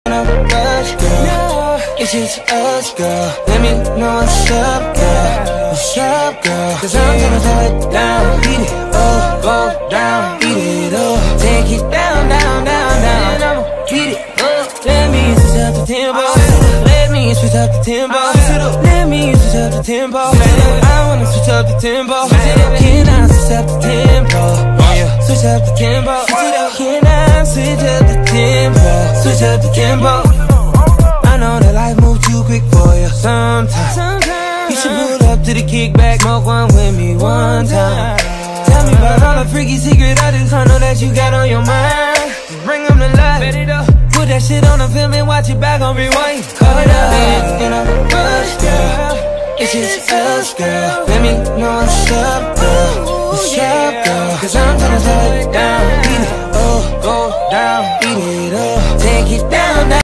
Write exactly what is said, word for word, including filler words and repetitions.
rush, girl. It's just us, girl. Let me know what's up, girl. What's up, girl? Cause I'm gonna slow it down. Beat it up, go down. Beat it up, take it down, down, down, down. And I'ma beat it up. Let me switch up the tempo. Let me switch up the tempo. Let me switch up the tempo. I wanna switch up the tempo. Can I switch up the tempo? Switch up the tempo. Can I switch up the tempo? Switch up the tempo. I know that life moves too quick for you sometimes. You should pull up to the kickback, smoke one with me one time. Tell me about all the freaky secret items I know that you got on your mind. Just bring them to life. Put that shit on the film and watch it back on rewind. Hold up, in a rush, girl. It's just us, girl. Let me know what's up, girl. What's up, girl? Cause I'm tryna slow it down. Beat it up, go down. Beat it up, take it down, down.